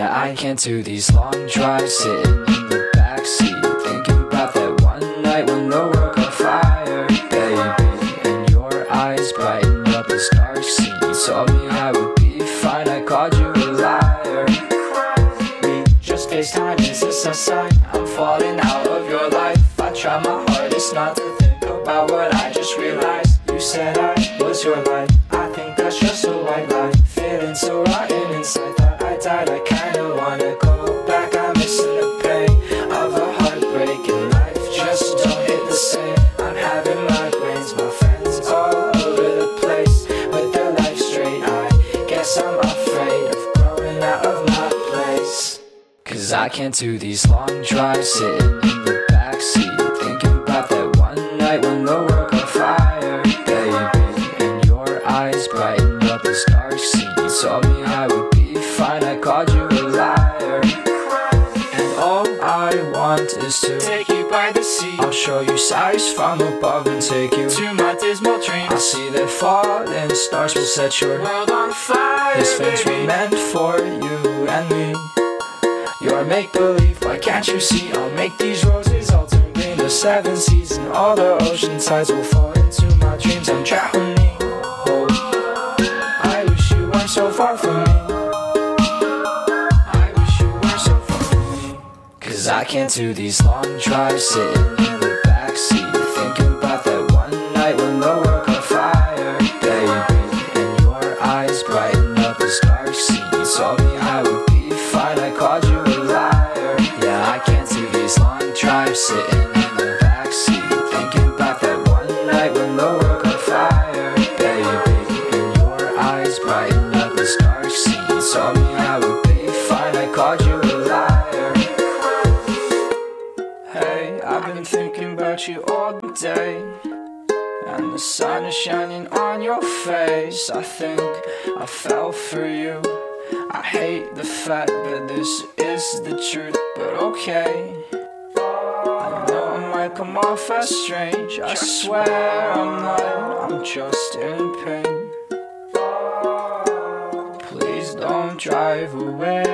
Yeah, I can't do these long drives sitting in the backseat, thinking about that one night when the world got fire, baby. And your eyes brightened up this dark scene. You told me I would be fine, I called you a liar. We just FaceTime, is this a sign? I'm falling out of your life. I try my hardest not to think about what I just realized. You said I was your life, I think that's just a white lie. Feeling so rotten inside, thought I died, I kinda wanna go back. I'm missing the pain of a heartbreak, and life just don't hit the same. I'm having migraines, my friends all over the place with their life straight. I guess I'm afraid of growing out of my place, 'cause I can't do these long drives sitting in the backseat, thinking about that one night when the world got fire, baby. And your eyes brightened up this dark scene. You told me I would be fine, I called you a liar. And all I want is to take you by the sea. I'll show you sights from above and take you to my dismal dreams. I'll see that falling stars will set your world on fire. This things were meant for you and me. You're make-believe, why can't you see? I'll make these roses all turn green. The seven seas and all the ocean tides will fall into my dreams. I'm drowning. Oh, I wish you weren't so far from me. I wish you weren't so far from me. 'Cause I can't do these long drives sitting in the backseat, thinking about that one night when the world caught fire, baby. And your eyes brightened up this dark scene. You told me I would be fine, I called you a liar. Yeah, I can't do these long drives sitting in the backseat, thinking about that one night when the world caught fire, baby. And your eyes brightened up this dark scene. You told me I would be fine, I called you a liar. Hey, I've been thinking about you all day, and the sun is shining on your face. I think I fell for you. I hate the fact that this is the truth, but okay. I know I might come off as strange, I swear I'm not, I'm just in pain. Please don't drive away.